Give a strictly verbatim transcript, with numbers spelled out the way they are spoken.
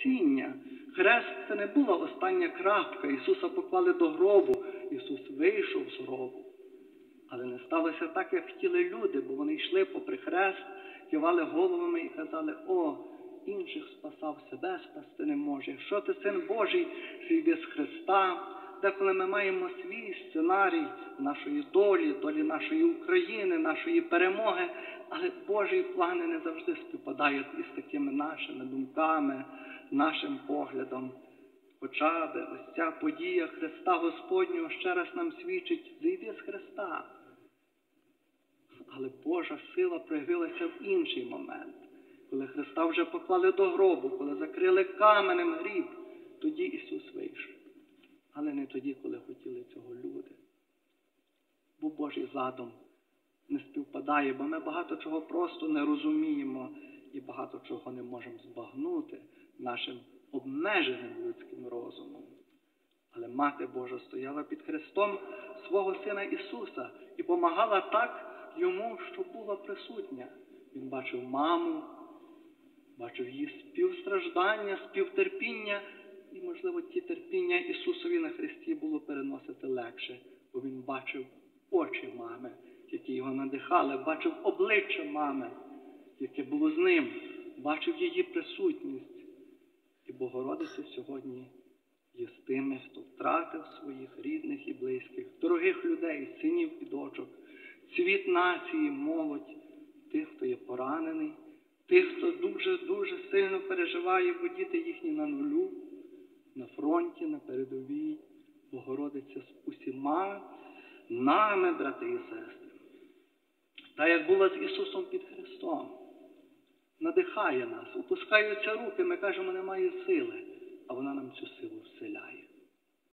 Спасіння. Хрест – це не була остання крапка. Ісуса поклали до гробу. Ісус вийшов з гробу. Але не сталося так, як хотіли люди, бо вони йшли попри хрест, кивали головами і казали: «О, інших спасав, себе спасти не може. Якщо ти Син Божий, зійди з хреста». Деколи ми маємо свій сценарій нашої долі, долі нашої України, нашої перемоги, але Божі плани не завжди співпадають із такими нашими думками, нашим поглядом. Хоча би ось ця подія Христа Господнього ще раз нам свідчить: зійди з хреста. Але Божа сила проявилася в інший момент. Коли Христа вже поклали до гробу, коли закрили каменем гріб, тоді Ісус вийшов. Але не тоді, коли хотіли цього люди. Бо Божий задум не співпадає, бо ми багато чого просто не розуміємо і багато чого не можемо збагнути нашим обмеженим людським розумом. Але Мати Божа стояла під хрестом свого Сина Ісуса і помагала так Йому, що була присутня. Він бачив маму, бачив її співстраждання, співтерпіння, і, можливо, ті терпіння Ісусові на хресті було переносити легше, бо Він бачив очі мами, які його надихали, бачив обличчя мами, яке було з ним, бачив її присутність. І Богородиця сьогодні є з тими, хто втратив своїх рідних і близьких, дорогих людей, синів і дочок, цвіт нації, молодь, тих, хто є поранений, тих, хто дуже-дуже сильно переживає, бо діти їхні на нулю, на фронті, на передовій. Богородиця з усіма нами, брати і сестри. Та як була з Ісусом під хрестом, надихає нас, опускаються руки, ми кажемо, немає сили.